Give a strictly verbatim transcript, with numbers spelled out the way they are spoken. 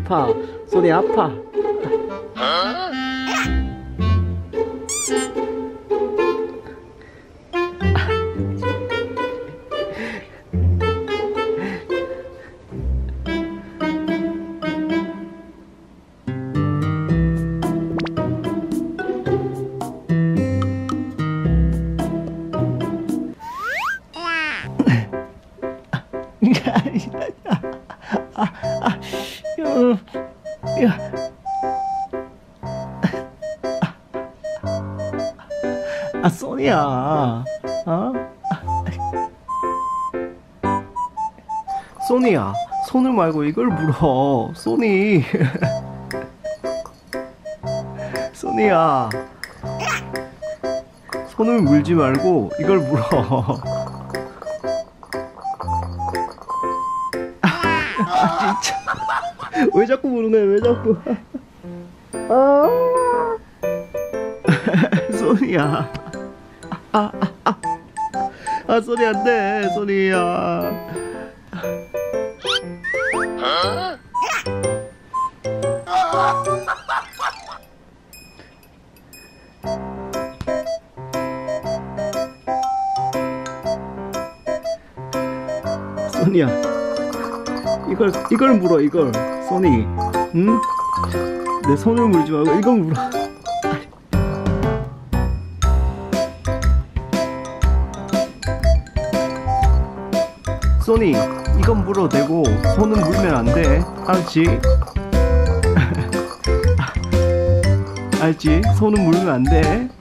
아파. 손이 아파. 아, 아, 야, 야. 아, 소니야. 어? 소니야, 손을 말고 이걸 물어. 소니. 소니야. 손을 물지 말고 이걸 물어. 아, 진짜. 왜 자꾸 부르네, 왜 자꾸. 아. 소니야. 아, 아, 아. 아, 소니 안 돼, 소니야. 어? 소니야. 이걸 이걸 물어, 이걸. 소니, 응? 내 손을 물지 말고 이걸 물어. 소니, 이건 물어도 되고 손은 물면 안 돼. 알지? 알지? 손은 물면 안 돼.